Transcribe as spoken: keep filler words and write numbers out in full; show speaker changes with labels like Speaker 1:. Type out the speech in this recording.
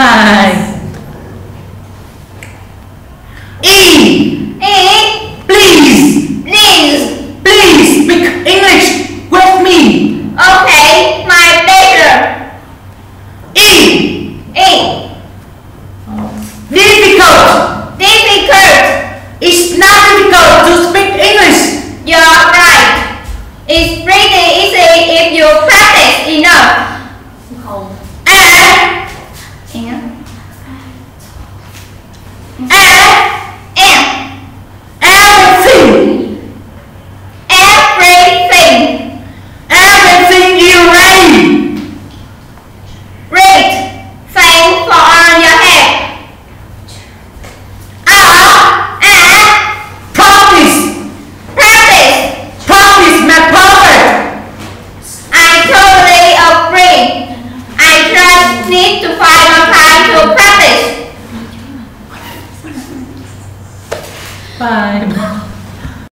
Speaker 1: Five. E.
Speaker 2: E.
Speaker 1: Please.
Speaker 2: Please.
Speaker 1: Please speak English with me.
Speaker 2: Okay, my pleasure.
Speaker 1: E.
Speaker 2: E.
Speaker 1: Difficult.
Speaker 2: Difficult.
Speaker 1: It's not difficult to speak English.
Speaker 2: You're right. It's pretty easy if you practice enough. And and and
Speaker 1: Everything.
Speaker 2: everything.
Speaker 1: Everything you read.
Speaker 2: Read. Thing for on your head. R and
Speaker 1: Practice.
Speaker 2: practice.
Speaker 1: Practice make perfect.
Speaker 2: I totally agree. I just need to find more time to practice.
Speaker 1: Five.